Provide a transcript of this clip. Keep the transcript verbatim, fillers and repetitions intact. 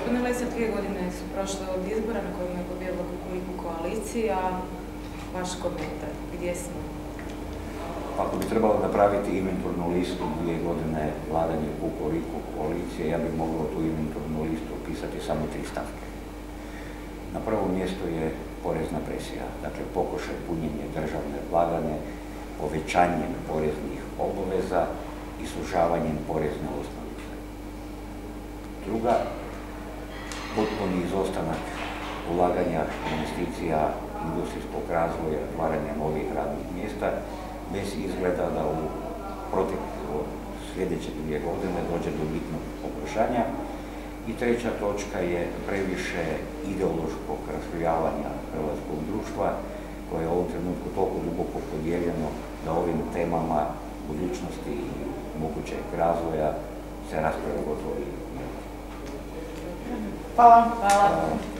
Gospodine Lesar, dvije godine su prošle od izbora na kojima je pobijedila Kukuriku koalicija. Vaš komentar, gdje smo? Ako bi trebalo napraviti inventurnu listu dvije godine vladanje Kukuriku koalicije, ja bih mogao tu inventurnu listu opisati samo tri stavke. Na prvom mjestu je porezna presija, dakle pokušaj punjenja državne blagajne, povećanjem poreznih obaveza i sužavanjem porezne osnovice. Druga, potpuni izostanak ulaganja investicija, industrijskog razvoja, otvaranja novih radnih mjesta, bez izgleda da u proteklu sljedeće dvije godine dođe do bitnog poboljšanja. I treća točka je previše ideološkog raslojavanja hrvatskog društva, koje je u ovom trenutku toliko duboko podijeljeno da ovim temama budućnosti i mogućeg razvoja se raspravlja gotovo i ne. Hvala. Hvala.